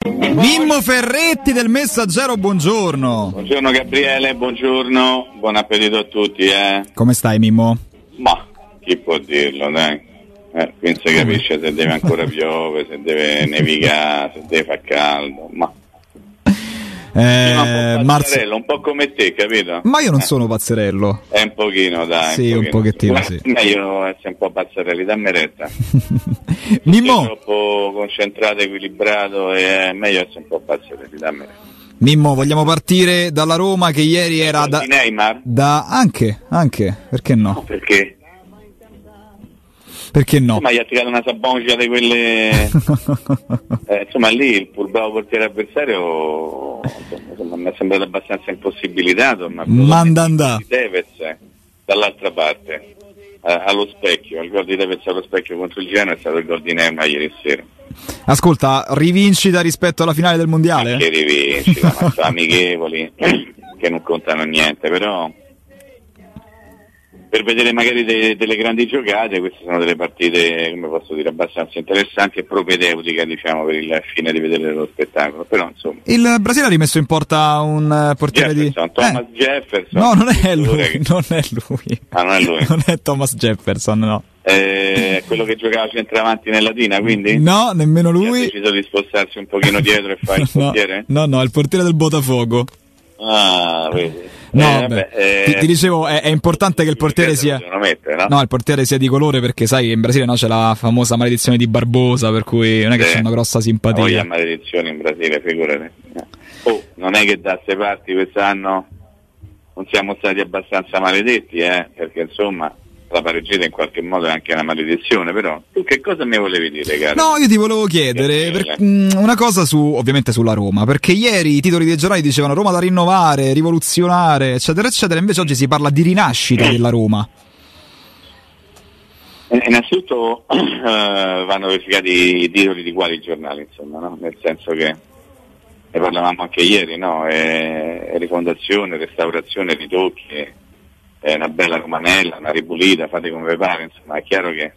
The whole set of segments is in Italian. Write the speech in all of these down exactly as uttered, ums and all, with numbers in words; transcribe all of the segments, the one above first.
Mimmo Ferretti del Messaggero, buongiorno. Buongiorno Gabriele, buongiorno, buon appetito a tutti. Eh. Come stai, Mimmo? Ma chi può dirlo, dai. Eh, quindi si capisce se deve ancora piove, se deve nevicare, se deve far caldo, ma... Eh, un po' Marzo... un po' come te, capito? Ma io non eh. sono pazzerello. È un pochino, dai. Sì, un pochettino, sì. Meglio essere un po' pazzerelli, dammi retta. Mimmo. Sei troppo concentrato, equilibrato, e è meglio essere un po' pazzerelli, dammi retta. Mimmo, vogliamo partire dalla Roma che ieri era da... Di Neymar? Da... Anche, anche, perché no? no perché? Perché no? Ma gli ha tirato una saboncia di quelle... eh, insomma lì il pur bravo portiere avversario insomma, mi è sembrato abbastanza impossibilitato, ma Mandanda Tevez dall'altra parte eh, allo specchio, il gol di Tevez allo specchio contro il Genoa è stato il gol di Neymar ieri sera. Ascolta, rivincita rispetto alla finale del mondiale? Ma che rivincita, ma sono amichevoli che non contano niente, però per vedere magari de- delle grandi giocate, queste sono delle partite, come posso dire, abbastanza interessanti e propedeutiche, diciamo, per il fine di vedere lo spettacolo. Però insomma. Il Brasile ha rimesso in porta un portiere Jefferson, di Thomas eh. Jefferson. No, non è lui, che... non è lui. Ah, non è lui. Non è Thomas Jefferson, no. Eh, quello che giocava centravanti nella Latina, quindi? No, nemmeno lui. Ha deciso di spostarsi un pochino dietro e fare il portiere? No, no, è il portiere del Botafogo. Ah, vedi. No, eh, beh, eh, ti, ti dicevo, è, è importante che il portiere sia mettere, no? no, il portiere sia di colore, perché sai che in Brasile no, c'è la famosa maledizione di Barbosa, per cui non è che sì. c'è una grossa simpatia. Poi ha maledizioni in Brasile, figurati. Oh, non è che da queste parti quest'anno non siamo stati abbastanza maledetti, eh, perché insomma la pareggita in qualche modo è anche una maledizione, però tu che cosa mi volevi dire, caro? No, io ti volevo chiedere per, mh, una cosa su, ovviamente sulla Roma, perché ieri i titoli dei giornali dicevano Roma da rinnovare, rivoluzionare, eccetera eccetera, invece oggi si parla di rinascita della Roma. Innanzitutto uh, vanno verificati i titoli di quali giornali, insomma, no? Nel senso che ne parlavamo anche ieri, no? E, rifondazione, restaurazione, ritocchi, è una bella romanella, una ripulita, fate come vi pare, insomma è chiaro che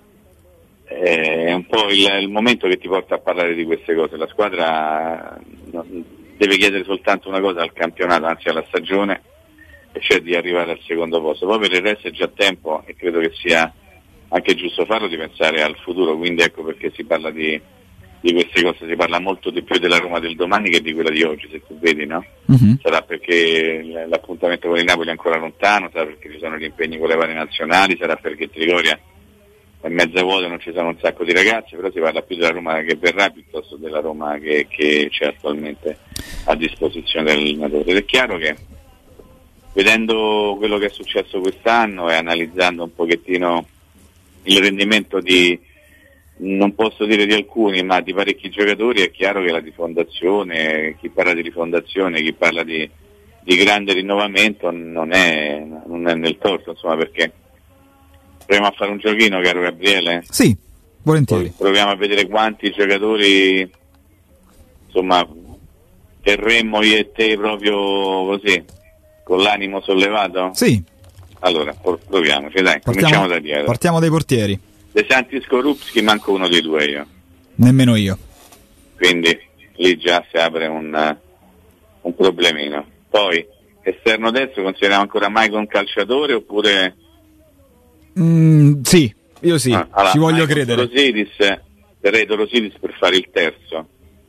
è un po' il, il momento che ti porta a parlare di queste cose. La squadra deve chiedere soltanto una cosa al campionato, anzi alla stagione, e cioè di arrivare al secondo posto. Poi per il resto è già tempo, e credo che sia anche giusto farlo, di pensare al futuro, quindi ecco perché si parla di di queste cose, si parla molto di più della Roma del domani che di quella di oggi, se tu vedi, no? Uh-huh. Sarà perché l'appuntamento con il Napoli è ancora lontano, sarà perché ci sono gli impegni con le varie nazionali, sarà perché Trigoria è mezza vuota, non ci sono un sacco di ragazzi, però si parla più della Roma che verrà piuttosto della Roma che, che c'è attualmente a disposizione dell'allenatore. Ed è chiaro che vedendo quello che è successo quest'anno e analizzando un pochettino il rendimento di, non posso dire di alcuni, ma di parecchi giocatori, è chiaro che la rifondazione, chi parla di rifondazione, chi parla di, di grande rinnovamento non è, non è nel torto, insomma, perché proviamo a fare un giochino, caro Gabriele? Sì, volentieri. Proviamo a vedere quanti giocatori, insomma, terremmo io e te proprio così, con l'animo sollevato? Sì. Allora, proviamoci, dai, partiamo, cominciamo da dietro. Partiamo dai portieri. De Santis Skorupski manco uno dei due io. Nemmeno io. Quindi lì già si apre un, un problemino. Poi, esterno destro, consideriamo ancora Maicon calciatore oppure... Mm, sì, io sì, ah, allora, ci voglio Maicon credere. Rosidis, terrei Rosidis per fare il terzo.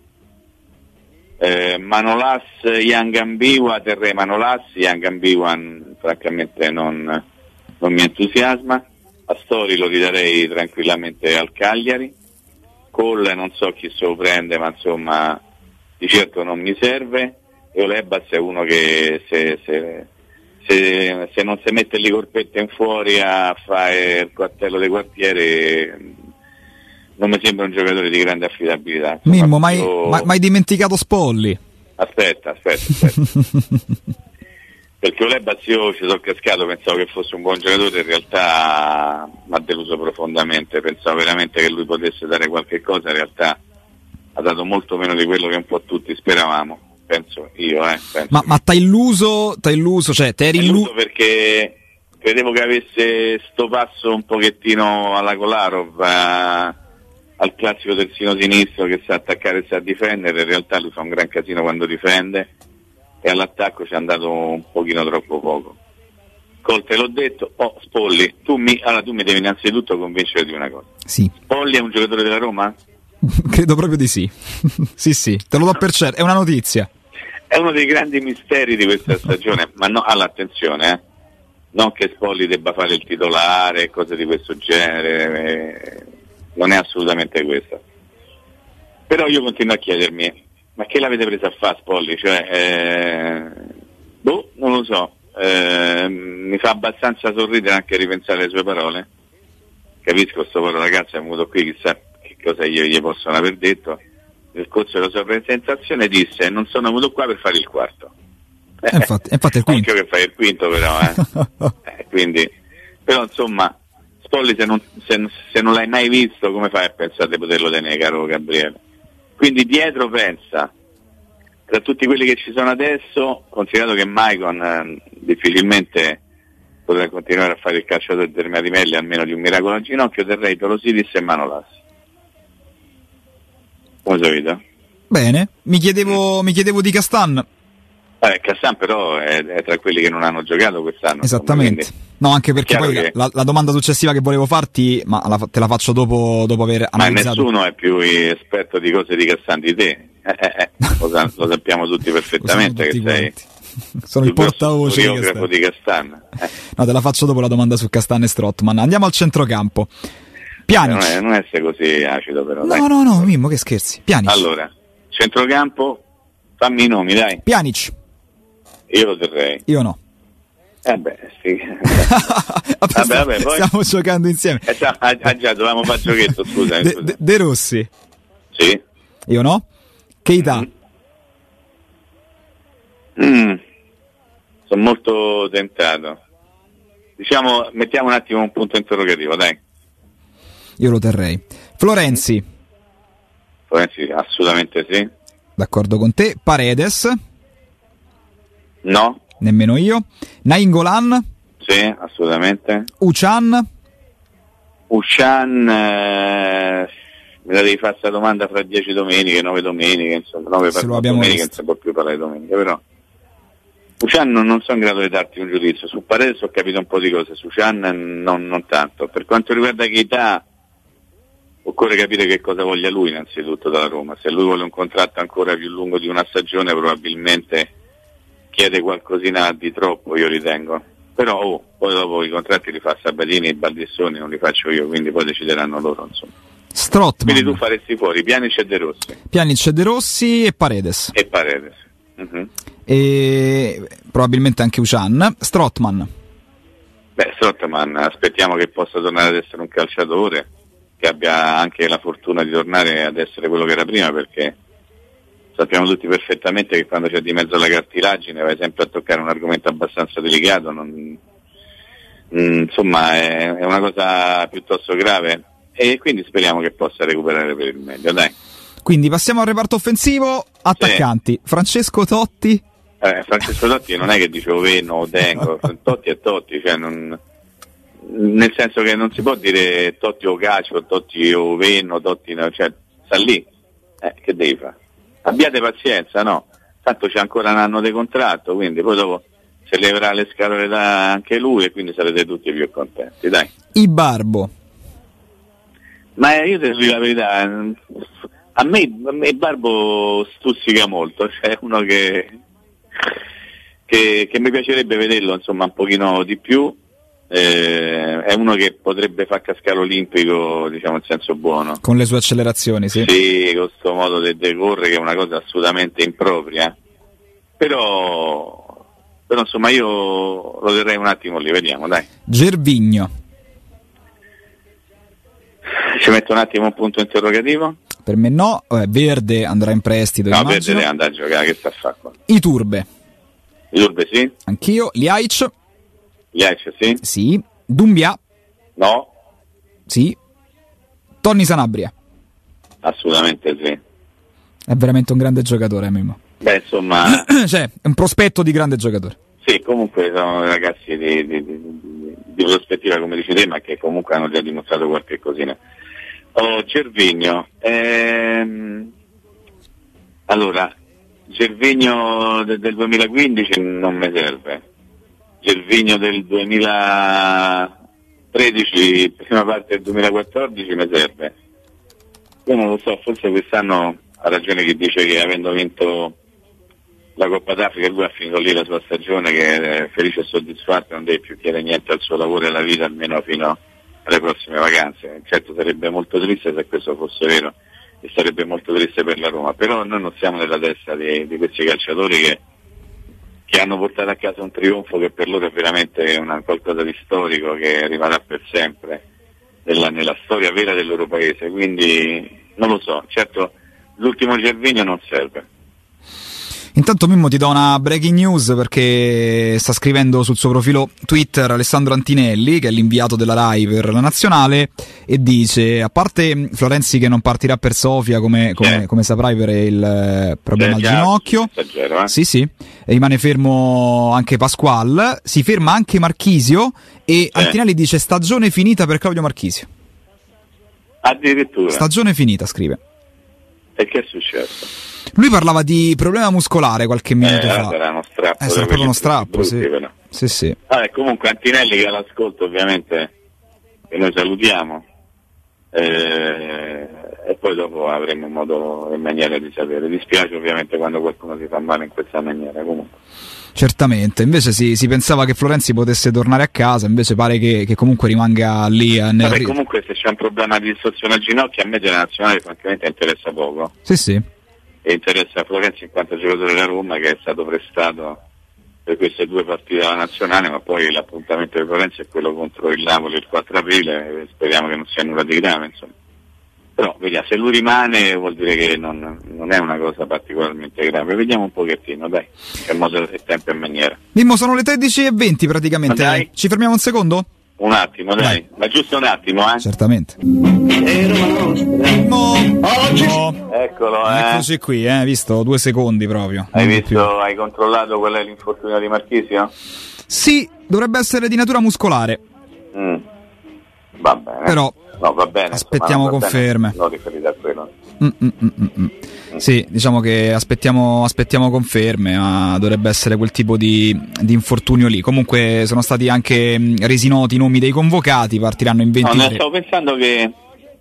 Eh, Manolas, Young Ambiwa, terrei Manolas, Young Ambiwa francamente non, non mi entusiasma. Astori lo ridarei tranquillamente al Cagliari. Cole non so chi se lo prende, ma insomma di certo non mi serve. E Olebas è uno che se, se, se, se non si mette lì corpette in fuori a fare il quartello dei quartieri non mi sembra un giocatore di grande affidabilità. Insomma, Mimmo, ma io... hai dimenticato Spolli? Aspetta, aspetta, aspetta. Perché Olebas io ci sono cascato, pensavo che fosse un buon giocatore, in realtà mi ha deluso profondamente, pensavo veramente che lui potesse dare qualche cosa, in realtà ha dato molto meno di quello che un po' tutti speravamo, penso io, eh. Penso. Ma, ma t'ha illuso, t'ha illuso, cioè t'eri illuso perché credevo che avesse sto passo un pochettino alla Kolarov, a, al classico terzino sinistro che sa attaccare e sa difendere. In realtà lui fa un gran casino quando difende e all'attacco ci è andato un pochino troppo poco. Col te l'ho detto, oh Spolli, tu mi, allora, tu mi devi innanzitutto convincere di una cosa. Sì. Spolli è un giocatore della Roma? Credo proprio di sì. Sì, sì, te lo do per certo, è una notizia. È uno dei grandi misteri di questa stagione, ma no, all'attenzione, eh. Non che Spolli debba fare il titolare, cose di questo genere, eh, non è assolutamente questo. Però io continuo a chiedermi, ma che l'avete presa a fare Spolli? Cioè, eh, boh, non lo so. Eh, mi fa abbastanza sorridere anche ripensare le sue parole. Capisco, sto povero ragazzo è venuto qui, chissà che cosa gli, gli possono aver detto. Nel corso della sua presentazione disse: non sono venuto qua per fare il quarto. Eh, infatti, infatti è il quinto. Occhio che fai il quinto però, eh. eh, quindi, però insomma, Spolli se non, se, se non l'hai mai visto, come fai a pensare di poterlo tenere, caro Gabriele? Quindi dietro pensa, tra tutti quelli che ci sono adesso, considerato che Maicon eh, difficilmente potrà continuare a fare il calciatore di Dermatimelli, almeno di un miracolo al ginocchio, terrei Tolosidis e Manolas. Come solito. Bene, mi chiedevo, mi chiedevo di Castan. Eh, Castan però è, è tra quelli che non hanno giocato quest'anno. Esattamente. Insomma, no, anche perché poi che... la, la domanda successiva che volevo farti, ma la, te la faccio dopo, dopo aver analizzato. Ma nessuno è più esperto di cose di Castan di te. Eh, eh, eh. Lo, sa, lo sappiamo tutti perfettamente tutti che sei sono il portavoce di Castan. Di Castan. Eh. No, te la faccio dopo la domanda su Castan e Strootman. Andiamo al centrocampo. Pjanic. Non, è, non essere così acido però. No, dai. no, no, Mimmo, che scherzi. Pjanic. Allora, centrocampo, fammi i nomi, dai. Pjanic. Io lo terrei. Io no. Eh beh, sì. vabbè, vabbè, vabbè, poi... Stiamo giocando insieme. Eh già, ah, già dovevamo fare giochetto, scusa. De, de, de Rossi. Sì. Io no. Keita. Mm. Mm. Sono molto tentato. Diciamo, mettiamo un attimo un punto interrogativo, dai. Io lo terrei. Florenzi. Florenzi, assolutamente sì. D'accordo con te. Paredes. No. Nemmeno io. Nainggolan. Sì, assolutamente. Uchan. Uchan, eh, me la devi fare questa domanda fra dieci domeniche, nove domeniche, insomma, nove Se lo abbiamo domeniche, non si può più parlare di domenica, però. Uchan non, non sono in grado di darti un giudizio. Su Paredes ho capito un po' di cose, su Uchan non, non tanto. Per quanto riguarda Keita, occorre capire che cosa voglia lui innanzitutto dalla Roma. Se lui vuole un contratto ancora più lungo di una stagione, probabilmente chiede qualcosina di troppo, io ritengo. Però oh, poi dopo i contratti li fa Sabatini e Baldissoni, non li faccio io, quindi poi decideranno loro, insomma. Strootman. Quindi tu faresti fuori Pjanic e De Rossi. Pjanic e De Rossi e Paredes. E Paredes. Uh-huh. E probabilmente anche Uchan. Strootman. Beh, Strootman, aspettiamo che possa tornare ad essere un calciatore, che abbia anche la fortuna di tornare ad essere quello che era prima, perché sappiamo tutti perfettamente che quando c'è di mezzo la cartilagine vai sempre a toccare un argomento abbastanza delicato, non, mh, insomma è, è una cosa piuttosto grave e quindi speriamo che possa recuperare per il meglio, dai. Quindi passiamo al reparto offensivo, attaccanti. Sì. Francesco Totti. Eh, Francesco Totti non è che dicevo Venno o Dengo, Totti è Totti, cioè non, nel senso che non si può dire Totti o Cacio, Totti o Venno, Totti no, cioè sta lì, eh, che devi fare? Abbiate pazienza, no? Tanto c'è ancora un anno di contratto, quindi poi dopo se leverà le scatole da anche lui e quindi sarete tutti più contenti, dai. Ibarbo. Ma io ti dico la verità, a me, a me Barbo stuzzica molto, cioè uno che, che, che mi piacerebbe vederlo insomma un pochino di più, eh, è uno che potrebbe far cascare Olimpico, diciamo in senso buono. Con le sue accelerazioni, sì. Sì, con questo modo di decorrere che è una cosa assolutamente impropria, però, però insomma io lo terrei un attimo lì, vediamo, dai. Gervinho. Ci metto un attimo un punto interrogativo. Per me no, eh, Verde andrà in prestito. No, immagino. Verde deve andare a giocare, che sta a fare qua? Iturbe. Iturbe sì. Anch'io. Ljajic. Ljajic sì. Sì. Dumbia. No. Sì. Tonni Sanabria. Assolutamente sì. È veramente un grande giocatore, Mimmo. Beh, insomma... cioè, è un prospetto di grande giocatore. Sì, comunque sono ragazzi di, di, di, di prospettiva, come dici te, ma che comunque hanno già dimostrato qualche cosina. Oh, Gervinho. Ehm, allora, Gervinho de- del duemilaquindici non mi serve. Gervinho del duemilatredici, prima parte del duemilaquattordici mi serve. Io non lo so, forse quest'anno ha ragione chi dice che avendo vinto la Coppa d'Africa lui ha finito lì la sua stagione, che è felice e soddisfatto, non deve più chiedere niente al suo lavoro e alla vita, almeno fino alle prossime vacanze. Certo sarebbe molto triste se questo fosse vero e sarebbe molto triste per la Roma, però noi non siamo nella testa di, di questi calciatori che, che hanno portato a casa un trionfo che per loro è veramente una, qualcosa di storico che rimarrà per sempre nella, nella storia vera del loro paese, quindi non lo so, certo l'ultimo Gervinho non serve. Intanto Mimmo ti do una breaking news perché sta scrivendo sul suo profilo Twitter Alessandro Antinelli, che è l'inviato della Rai per la Nazionale, e dice: a parte Florenzi che non partirà per Sofia come, come, eh. come saprai per il problema eh, al ginocchio, eh. sì sì, e rimane fermo anche Pasqual, si ferma anche Marchisio e eh. Antinelli dice stagione finita per Claudio Marchisio. Addirittura stagione finita, scrive. E che è successo? Lui parlava di problema muscolare qualche minuto eh, fa. Era uno strappo. Eh, sarà proprio uno strappo, brutti, sì. Sì, sì. Ah, e comunque Antinelli che all'ascolto ovviamente, che noi salutiamo, eh, e poi dopo avremo modo e maniera di sapere. Dispiace ovviamente quando qualcuno si fa male in questa maniera, comunque. Certamente, invece si, si pensava che Florenzi potesse tornare a casa, invece pare che, che comunque rimanga lì a nel... Vabbè, comunque se c'è un problema di distorsione al ginocchio a me della nazionale francamente interessa poco. Sì, sì. E interessa a Florenzi in quanto giocatore della Roma, che è stato prestato per queste due partite alla nazionale, ma poi l'appuntamento di Florenzi è quello contro il Napoli il quattro aprile, e speriamo che non sia nulla di grave, insomma. Però vediamo, se lui rimane vuol dire che non, non è una cosa particolarmente grave. Vediamo un pochettino, dai, che modo e tempo e maniera. Mimmo, sono le tredici e venti praticamente. Dai. Ci fermiamo un secondo? Un attimo, dai, dai. Ma giusto un attimo, eh. Certamente. Mimmo, Mimmo. Eccolo, eh. Eccoci qui, eh, visto due secondi proprio. Hai visto, hai controllato qual è l'infortunio di Marchisio? Sì, dovrebbe essere di natura muscolare. Mm. Va bene. Però no, va bene, aspettiamo insomma, conferme. Bene, non riferite a quello. Mm, mm, mm, mm. Mm. Sì, diciamo che aspettiamo, aspettiamo conferme, ma dovrebbe essere quel tipo di, di infortunio lì. Comunque sono stati anche resi noti i nomi dei convocati, partiranno in ventitré. No, ne stavo pensando che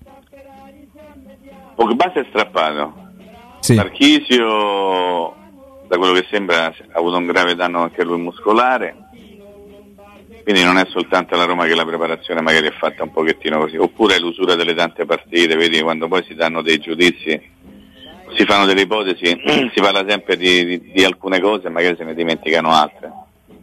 Pogba si è strappato. Sì. Marchisio, da quello che sembra, ha avuto un grave danno anche lui muscolare. Quindi non è soltanto la Roma che la preparazione magari è fatta un pochettino così, oppure è l'usura delle tante partite, vedi, quando poi si danno dei giudizi, si fanno delle ipotesi, si parla sempre di, di, di alcune cose e magari se ne dimenticano altre.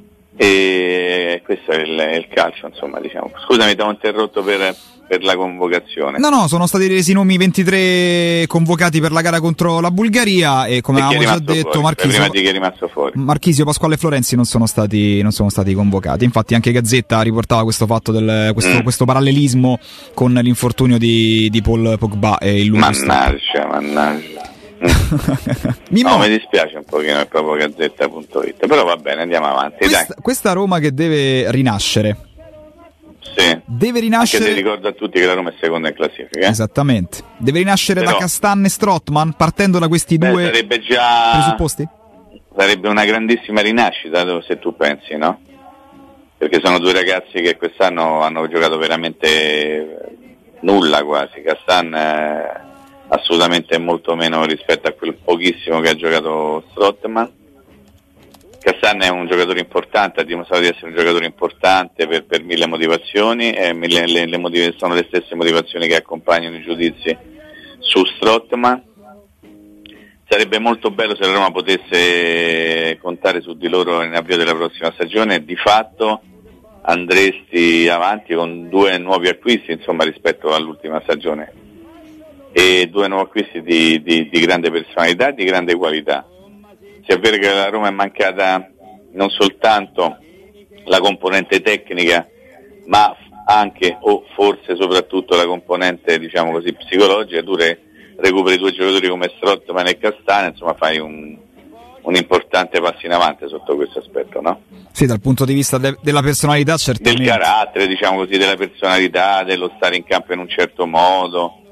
E questo è il, è il calcio, insomma, diciamo. Scusami, ti ho interrotto per, per la convocazione. No, no, sono stati resi nomi ventitré convocati per la gara contro la Bulgaria e come e avevamo già detto fuori, Marchisio, prima di che è rimasto fuori. Marchisio, Pasquale e Florenzi non sono stati non sono stati convocati. Infatti anche Gazzetta riportava questo fatto del questo, mm. questo parallelismo con l'infortunio di, di Paul Pogba e il lungo mannaggia, mannaggia. Mimmo, no, mi dispiace un pochino, è proprio gazzetta punto it, però va bene, andiamo avanti. Questa, dai. questa Roma che deve rinascere. Sì. Deve rinascere. Anche se ricordo a tutti che la Roma è seconda in classifica. Eh? Esattamente. Deve rinascere però, da Castan e Strootman, partendo da questi beh, due sarebbe già presupposti? Sarebbe una grandissima rinascita, se tu pensi, no? Perché sono due ragazzi che quest'anno hanno giocato veramente nulla quasi. Castan eh, assolutamente molto meno rispetto a quel pochissimo che ha giocato Strootman. Castan è un giocatore importante, ha dimostrato di essere un giocatore importante per, per mille motivazioni e mille, le, le motiv- sono le stesse motivazioni che accompagnano i giudizi su Strootman. Sarebbe molto bello se la Roma potesse contare su di loro in avvio della prossima stagione. Di fatto andresti avanti con due nuovi acquisti, insomma, rispetto all'ultima stagione, e due nuovi acquisti di, di, di grande personalità e di grande qualità. Si è vero che la Roma è mancata non soltanto la componente tecnica, ma anche o forse soprattutto la componente, diciamo così, psicologica. Tu re, recuperi due giocatori come Strootman e Castagna, insomma fai un, un importante passo in avanti sotto questo aspetto, no? Sì, dal punto di vista de- della personalità, certamente. Del carattere, diciamo così, della personalità, dello stare in campo in un certo modo.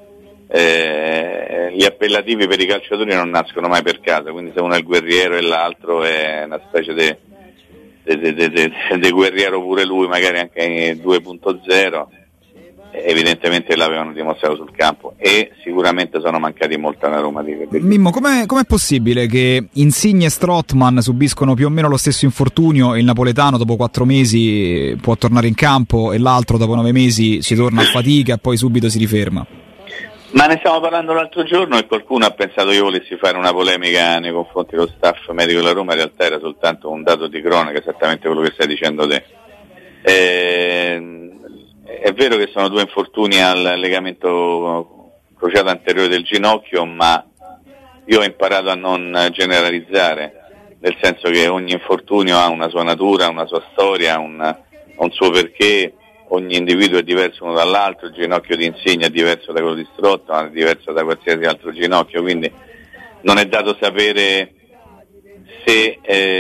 eh, gli appellativi per i calciatori non nascono mai per caso, quindi se uno è il guerriero e l'altro è una specie di de, de, de, de guerriero pure lui, magari anche due punto zero, evidentemente l'avevano dimostrato sul campo e sicuramente sono mancati molto alla Roma. Mimmo, com'è, com'è possibile che Insigne e Strootman subiscono più o meno lo stesso infortunio e il napoletano dopo quattro mesi può tornare in campo e l'altro dopo nove mesi ci torna a fatica e poi subito si riferma? Ma ne stiamo parlando l'altro giorno e qualcuno ha pensato che io volessi fare una polemica nei confronti dello staff medico della Roma, in realtà era soltanto un dato di cronaca, esattamente quello che stai dicendo te. Eh, è vero che sono due infortuni al legamento crociato anteriore del ginocchio, ma io ho imparato a non generalizzare, nel senso che ogni infortunio ha una sua natura, una sua storia, un, un suo perché. Ogni individuo è diverso uno dall'altro, il ginocchio di Insigne è diverso da quello di Strootman, è diverso da qualsiasi altro ginocchio, quindi non è dato sapere se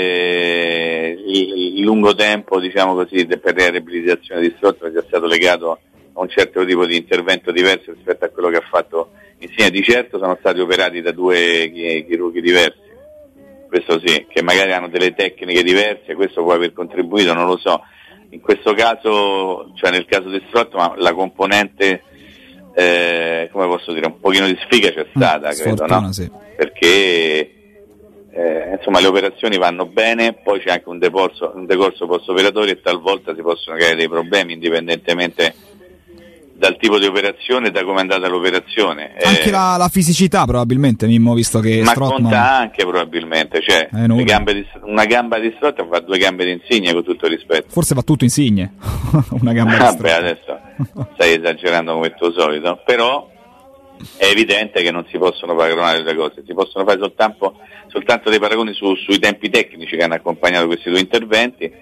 eh, il, il lungo tempo, diciamo così, per la riabilitazione di Strootman sia stato legato a un certo tipo di intervento diverso rispetto a quello che ha fatto Insigne. Di certo sono stati operati da due chirurghi diversi, questo sì, che magari hanno delle tecniche diverse, questo può aver contribuito, non lo so. In questo caso, cioè nel caso di Strootman, la componente, eh, come posso dire, un pochino di sfiga c'è stata, mm, credo, no? Sì. Perché eh, insomma le operazioni vanno bene, poi c'è anche un decorso, un decorso post-operatorio e talvolta si possono creare dei problemi indipendentemente dal tipo di operazione e da come è andata l'operazione. Anche eh, la, la fisicità probabilmente, Mimmo, visto che ma Strootman... conta anche probabilmente, cioè le gambe di, una gamba di Strootman fa due gambe di Insigne, con tutto il rispetto. Forse va tutto Insigne, una gamba ah, di beh, adesso stai esagerando come il tuo solito, però è evidente che non si possono paragonare le due cose, si possono fare soltanto, soltanto dei paragoni su, sui tempi tecnici che hanno accompagnato questi due interventi.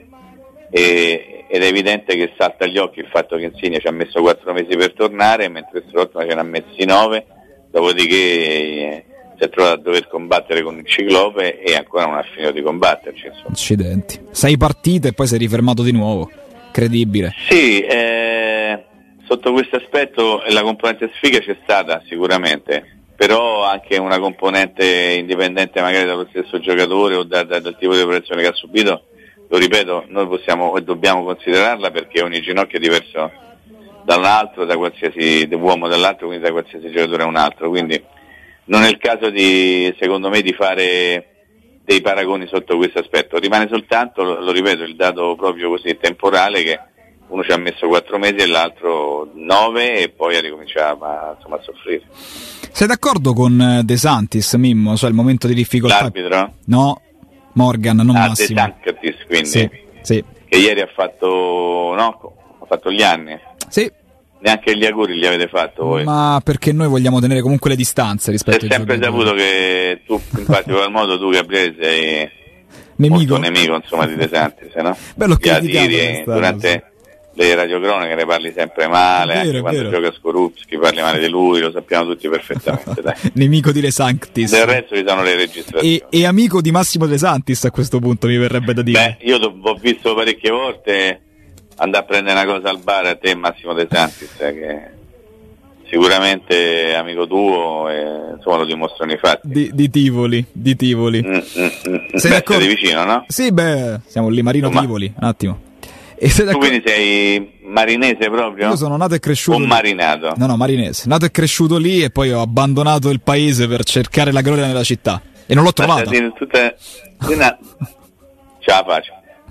E, ed è evidente che salta agli occhi il fatto che Insigne ci ha messo quattro mesi per tornare, mentre Strootman ce ne ha messi nove, dopodiché eh, si è trovato a dover combattere con il Ciclope e ancora non ha finito di combatterci. Insomma. Accidenti. Sei partite e poi sei rifermato di nuovo. Credibile. Sì, eh, sotto questo aspetto la componente sfiga c'è stata sicuramente, però anche una componente indipendente magari dallo stesso giocatore o da, da, dal tipo di operazione che ha subito. Lo ripeto, noi possiamo e dobbiamo considerarla perché ogni ginocchio è diverso dall'altro, da qualsiasi uomo dall'altro, quindi da qualsiasi giocatore a un altro, quindi non è il caso di, secondo me, di fare dei paragoni sotto questo aspetto. Rimane soltanto, lo, lo ripeto, il dato proprio così temporale che uno ci ha messo quattro mesi e l'altro nove e poi ha ricominciato a, insomma, a soffrire. Sei d'accordo con De Santis, Mimmo? Cioè il momento di difficoltà? L'arbitro? No. Morgan, non ah, Massimo. De Santis, quindi, sì, sì. Che ieri ha fatto, no, ha fatto gli anni. Sì. Neanche gli auguri li avete fatto voi. Ma perché noi vogliamo tenere comunque le distanze rispetto ai giocatori. È sempre saputo che tu, in particolar modo, tu Gabriele sei nemico. molto nemico, insomma, di De Santis, no? Bello che tiri durante le radiocronache ne parli sempre male, vero, anche quando vero. gioca Skorupski parli male di lui, lo sappiamo tutti perfettamente. Dai. Nemico di De Sanctis. Del resto ci sono le registrazioni. E, e amico di Massimo De Santis a questo punto, mi verrebbe da dire. Beh, io ho visto parecchie volte andare a prendere una cosa al bar a te e Massimo De Santis, eh, che sicuramente è amico tuo e insomma lo dimostrano i fatti. Di, di Tivoli, di Tivoli. Mm, mm, mm. Sei beh, sei vicino, no? Sì, beh, siamo lì, Marino insomma. Tivoli, un attimo. E tu quindi sei marinese proprio? Io sono nato e cresciuto o lì. marinato? No, no, marinese. Nato e cresciuto lì e poi ho abbandonato il paese per cercare la gloria nella città. E non l'ho trovata. Tutta... Dina... Ciao, pace.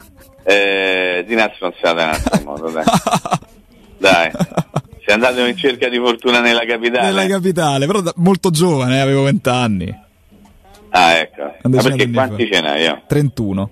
Eh, di Nazio non sei andato in altro modo, dai. Dai. Sei andato in cerca di fortuna nella capitale? Nella capitale, però da... molto giovane, avevo vent'anni. Ah, ecco. Ma perché quanti ce n'hai io? trentuno.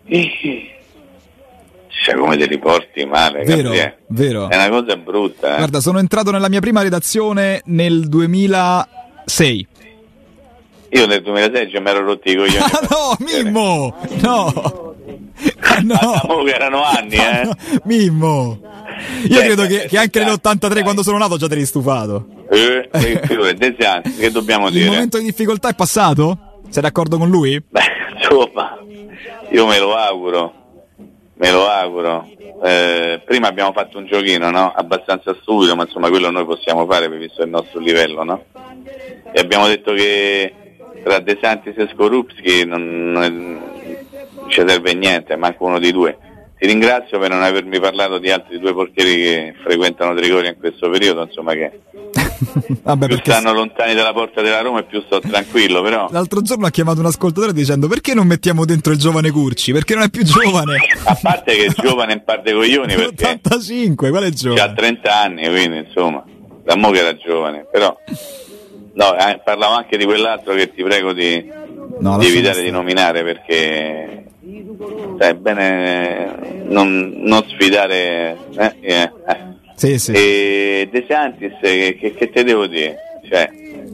Cioè, come te li porti male, vero, Gabriele. Vero. È una cosa brutta. Eh. Guarda, sono entrato nella mia prima redazione nel duemilasei. Io nel duemilasei già mi ero rotti i coglioni. Ah, no, Mimmo! No! Ah, no. Ah, che erano anni, eh! No, Mimmo! Io eh, credo che, che anche nell'ottantatré, dai. Quando sono nato, già te l'hai stufato. Eh, eh, che dobbiamo dire? Il momento di difficoltà è passato? Sei d'accordo con lui? Beh, insomma, io me lo auguro. me lo auguro. Eh, prima abbiamo fatto un giochino, no? Abbastanza stupido, ma insomma quello noi possiamo fare per visto il nostro livello, no? E abbiamo detto che tra De Santis e Skorupski non, non, è, non ci serve niente, manco uno dei due. Ti ringrazio per non avermi parlato di altri due portieri che frequentano Trigoria in questo periodo, insomma, che Vabbè, più stanno se... lontani dalla porta della Roma e più sto tranquillo, però. L'altro giorno ha chiamato un ascoltatore dicendo: perché non mettiamo dentro il giovane Curci? Perché non è più giovane. A parte che è giovane in par dei coglioni, perché ottantacinque, qual è giovane? Ha trenta anni, quindi insomma, da mo' che era giovane, però no, eh, parlavo anche di quell'altro che ti prego di, no, di evitare di nominare, perché sai bene non, non sfidare eh, eh, eh. Sì, sì. E De Santis, che, che, che te devo dire? Cioè,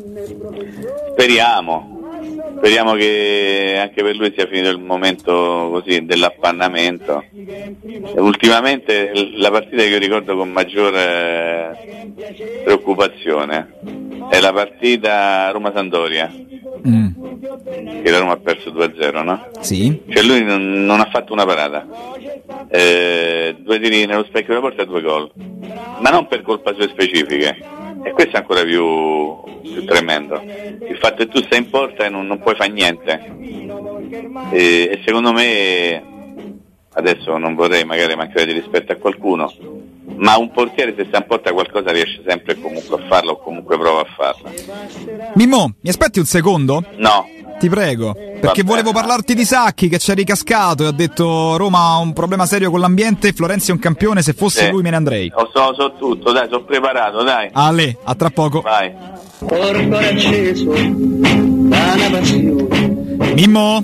speriamo speriamo che anche per lui sia finito il momento così dell'appannamento. Ultimamente la partita che io ricordo con maggior eh, preoccupazione è la partita Roma-Sampdoria, mm. che la Roma ha perso due a zero, no? Sì. Cioè lui non, non ha fatto una parata, eh, due tiri nello specchio della porta e due gol, ma non per colpa sue specifiche, e questo è ancora più, più tremendo, il fatto che tu stai in porta e non, non puoi fare niente, e, e secondo me, adesso non vorrei magari mancare di rispetto a qualcuno, ma un portiere se sta in porta qualcosa riesce sempre comunque a farlo, o comunque prova a farlo. Mimmo, mi aspetti un secondo? No. Ti prego, perché volevo parlarti di Sacchi, che ci ha ricascato e ha detto: Roma ha un problema serio con l'ambiente, Florenzi è un campione, se fosse sì. lui me ne andrei. Lo so, so tutto, dai, sono preparato, dai. Ale, a tra poco. Vai. Acceso da una passione. Mimmo?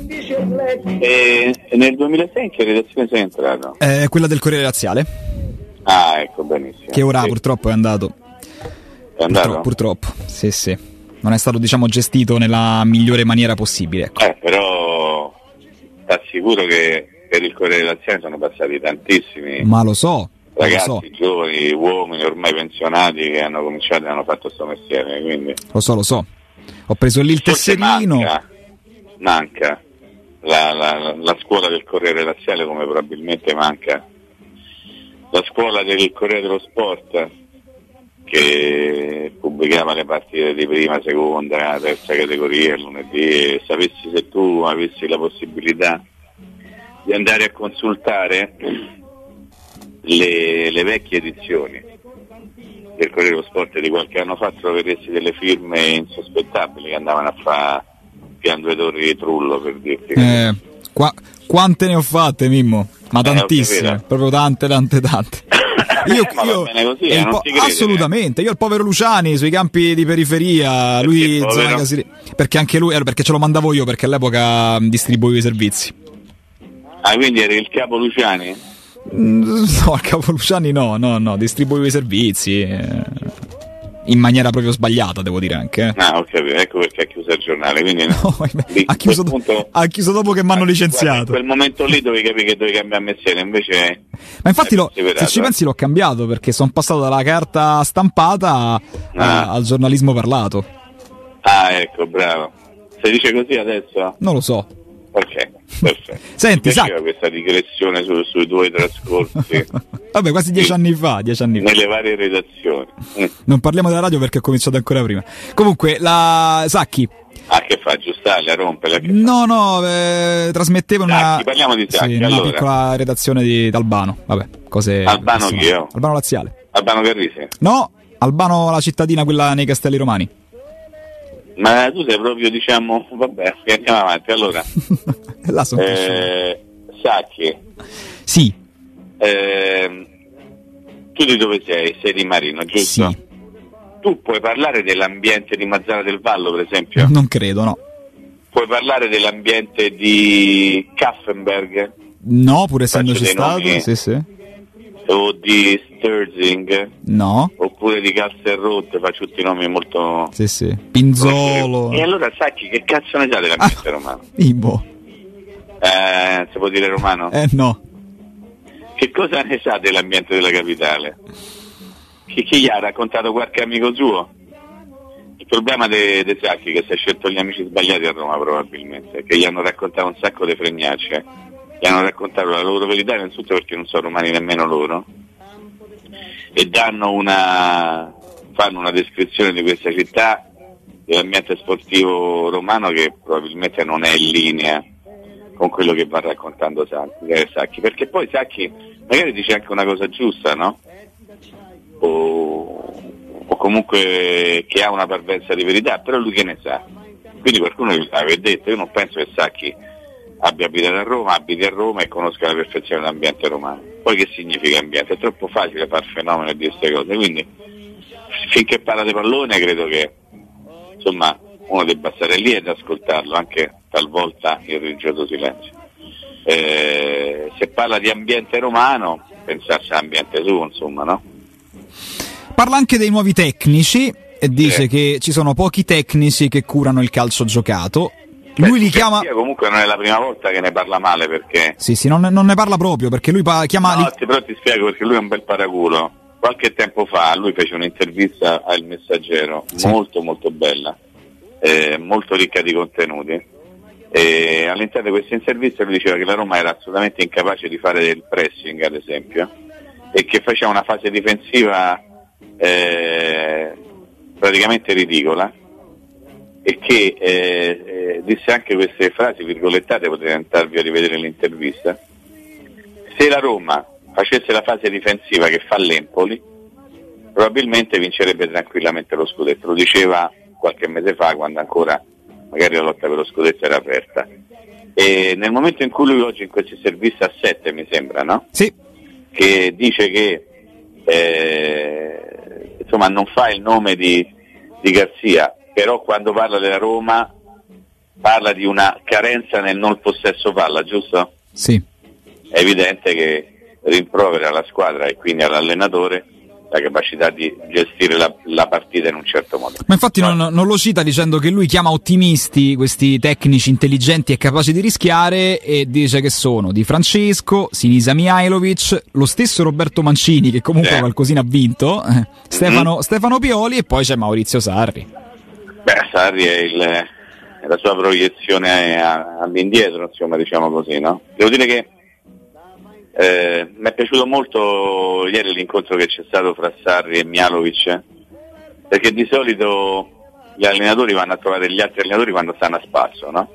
E nel duemilasei in che redazione sei entrato? Eh, quella del Corriere Laziale. Ah, ecco, benissimo. Che ora sì. purtroppo è andato. È andato? Purtroppo, purtroppo, sì sì. Non è stato, diciamo, gestito nella migliore maniera possibile, ecco. Eh, però t'assicuro che per il Corriere Laziale sono passati tantissimi. Ma lo so. Ragazzi lo so. giovani, uomini ormai pensionati che hanno cominciato e hanno fatto questo mestiere, quindi. Lo so, lo so. Ho preso lì il Forse tesserino. Manca, manca la, la, la scuola del Corriere Laziale, come probabilmente manca la scuola del Corriere dello Sport, che pubblicava le partite di prima, seconda, terza categoria il lunedì, e sapessi, se tu avessi la possibilità di andare a consultare le, le vecchie edizioni del Corriere dello Sport di qualche anno fa, troveresti delle firme insospettabili che andavano a fare Pian Due Torri di Trullo, per dirti. Eh, qua, quante ne ho fatte, Mimmo? Ma tantissime, eh, proprio tante, tante, tante. Io, ma io va bene così, eh, po- crede, assolutamente, io il povero Luciani sui campi di periferia, perché lui zona Casiri- perché anche lui, perché ce lo mandavo io, perché all'epoca distribuivo i servizi. Ah, quindi eri il capo Luciani? Mm, no, il capo Luciani no, no, no, distribuivo i servizi eh, in maniera proprio sbagliata, devo dire anche. Eh. Ah, ho capito, ecco perché ha chiuso il giornale, quindi no, no, beh, ha, chiuso do- punto, ha chiuso dopo che mi hanno licenziato. In quel momento lì dovevi capire che dovevi cambiare mestiere, invece. Ma infatti lo, se ci pensi l'ho cambiato, perché sono passato dalla carta stampata ah. a, al giornalismo parlato. Ah, ecco, bravo. Se dice così adesso? Non lo so. Ok, perfetto. Senti, sa questa digressione su, sui tuoi trascorsi. Vabbè, quasi dieci anni fa, dieci anni fa. Nelle varie redazioni. Mm. Non parliamo della radio perché ho cominciato ancora prima. Comunque, la Sacchi. Ah, che fa? Giustale, a rompere? No, no, eh, trasmetteva una... Sacchi, parliamo di Sacchi, sì, allora. Una piccola redazione di Albano, vabbè, cose... Albano chi io? Albano Laziale. Albano Carrisi? No, Albano la cittadina, quella nei Castelli Romani. Ma tu sei proprio, diciamo, vabbè, andiamo avanti, allora. Là sono eh, Sacchi. Sì. Eh, tu di dove sei? Sei di Marino, giusto? Sì. Tu puoi parlare dell'ambiente di Mazzara del Vallo, per esempio? Non credo, no. Puoi parlare dell'ambiente di Kaffenberg? No, pur essendoci stato, nomi, sì, sì. O di Sturzing? No. Oppure di Calserrotte, faccio tutti i nomi molto... Sì, sì. Pinzolo. E allora Sacchi, che cazzo ne sa dell'ambiente ah, romano? Ibo. Eh, si può dire romano? Eh, no. Che cosa ne sa dell'ambiente della capitale? Chi, chi gli ha raccontato qualche amico suo? Il problema dei de Sacchi è che si è scelto gli amici sbagliati a Roma, probabilmente, che gli hanno raccontato un sacco di fregnacce gli hanno raccontato la loro verità, innanzitutto perché non sono romani nemmeno loro, e danno una fanno una descrizione di questa città, dell'ambiente sportivo romano, che probabilmente non è in linea con quello che va raccontando Sacchi, perché poi Sacchi magari dice anche una cosa giusta, no? O, o comunque che ha una parvenza di verità, però lui che ne sa? Quindi qualcuno gli aveva detto. Io non penso che Sacchi abbia abitato a Roma, abiti a Roma e conosca alla perfezione l'ambiente romano. Poi che significa ambiente? È troppo facile far fenomeno di queste cose, quindi finché parla di pallone credo che insomma uno debba stare lì ed ascoltarlo, anche talvolta in religioso silenzio. Eh, se parla di ambiente romano, pensarsi all'ambiente suo, insomma, no? Parla anche dei nuovi tecnici e dice eh. che ci sono pochi tecnici che curano il calcio giocato. Lui Beh, li chiama. Comunque non è la prima volta che ne parla male, perché. Sì, sì, non ne, non ne parla proprio, perché lui pa- chiama. No, ti, però ti spiego, perché lui è un bel paraculo. Qualche tempo fa lui fece un'intervista al Messaggero, sì, molto molto bella, eh, molto ricca di contenuti. E all'interno di questa intervista lui diceva che la Roma era assolutamente incapace di fare del pressing, ad esempio, e che faceva una fase difensiva eh, praticamente ridicola, e che eh, eh, disse anche queste frasi virgolettate, potete andarvi a rivedere l'intervista: se la Roma facesse la fase difensiva che fa l'Empoli, probabilmente vincerebbe tranquillamente lo scudetto. Lo diceva qualche mese fa, quando ancora magari la lotta per lo scudetto era aperta. E nel momento in cui lui oggi in questa intervista a sette, mi sembra, no? Sì. Che dice che eh, insomma non fa il nome di, di Garzia, però quando parla della Roma parla di una carenza nel non possesso palla, giusto? Sì. È evidente che rimprovera alla squadra e quindi all'allenatore la capacità di gestire la, la partita in un certo modo. Ma infatti non, non lo cita dicendo che lui chiama ottimisti questi tecnici intelligenti e capaci di rischiare, e dice che sono Di Francesco, Sinisa Mihajlovic, lo stesso Roberto Mancini, che comunque sì, qualcosina ha vinto, eh, Stefano, mm-hmm. Stefano Pioli, e poi c'è Maurizio Sarri. Beh, Sarri è, il, è la sua proiezione all'indietro, insomma, diciamo così, no? Devo dire che Eh, mi è piaciuto molto ieri l'incontro che c'è stato fra Sarri e Mihajlovic, perché di solito gli allenatori vanno a trovare gli altri allenatori quando stanno a spasso, no?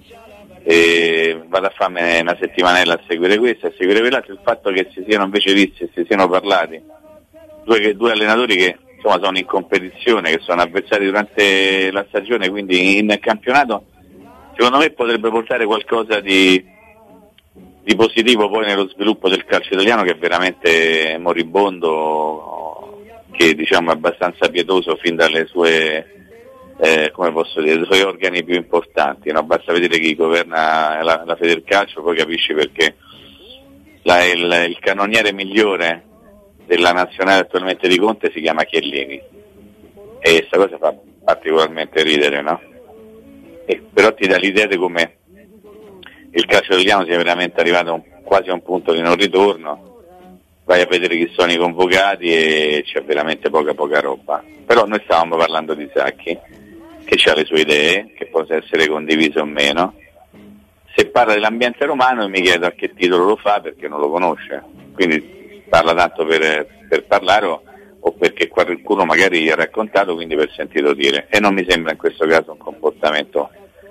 E vado a farmi una settimanella a seguire questo, a seguire quell'altro. Il fatto che si siano invece visti e si siano parlati due, due allenatori che insomma sono in competizione, che sono avversari durante la stagione, quindi in campionato, secondo me potrebbe portare qualcosa di di positivo poi nello sviluppo del calcio italiano, che è veramente moribondo, che diciamo è abbastanza pietoso fin dalle sue eh, come posso dire, dai suoi organi più importanti, no? Basta vedere chi governa la, la Federcalcio, poi capisci perché la, il, il cannoniere migliore della nazionale attualmente di Conte si chiama Chiellini, e questa cosa fa particolarmente ridere, no? E però ti dà l'idea di come il calcio italiano sia veramente arrivato a un, quasi a un punto di non ritorno. Vai a vedere chi sono i convocati e c'è veramente poca poca roba. Però noi stavamo parlando di Sacchi, che ha le sue idee, che possono essere condivise o meno. Se parla dell'ambiente romano mi chiedo a che titolo lo fa, perché non lo conosce, quindi parla tanto per, per parlare o, o perché qualcuno magari gli ha raccontato, quindi per sentito dire, e non mi sembra in questo caso un comportamento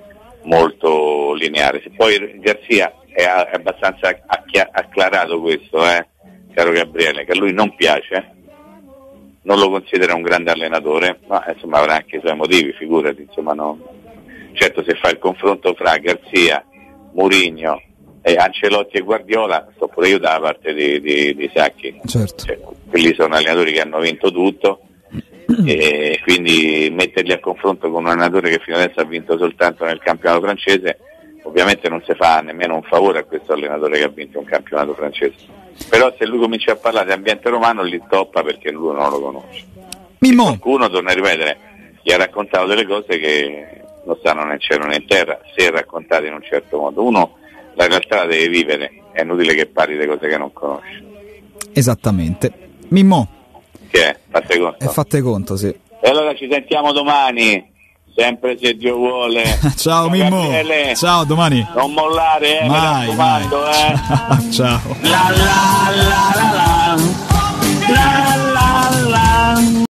molto lineare. Se poi Garzia è, a, è abbastanza acchia, acclarato questo, eh, caro Gabriele, che a lui non piace, non lo considera un grande allenatore, ma insomma avrà anche i suoi motivi, figurati, insomma, no. Certo, se fa il confronto fra Garzia, Mourinho, e Ancelotti e Guardiola, sto pure io dalla parte di, di, di Sacchi, certo. Cioè, quelli sono allenatori che hanno vinto tutto, e quindi metterli a confronto con un allenatore che fino adesso ha vinto soltanto nel campionato francese, ovviamente non si fa nemmeno un favore a questo allenatore che ha vinto un campionato francese. Però se lui comincia a parlare di ambiente romano li toppa, perché lui non lo conosce. Mimmo. Qualcuno, torna a ripetere, gli ha raccontato delle cose che non stanno né in cielo né in terra, se raccontate in un certo modo. Uno la realtà la deve vivere, è inutile che parli di cose che non conosce. Esattamente. Mimmo. Che è? Fatte conto? E fatte conto, sì. E allora ci sentiamo domani sempre se Dio vuole. Ciao, Ciao Mimmo. Gabriele. Ciao, domani. Non mollare, eh, Mai, mi mai. raccomando, eh. Ciao. La la la la la la la la la